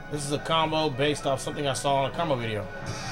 This is a combo based off something I saw in a combo video.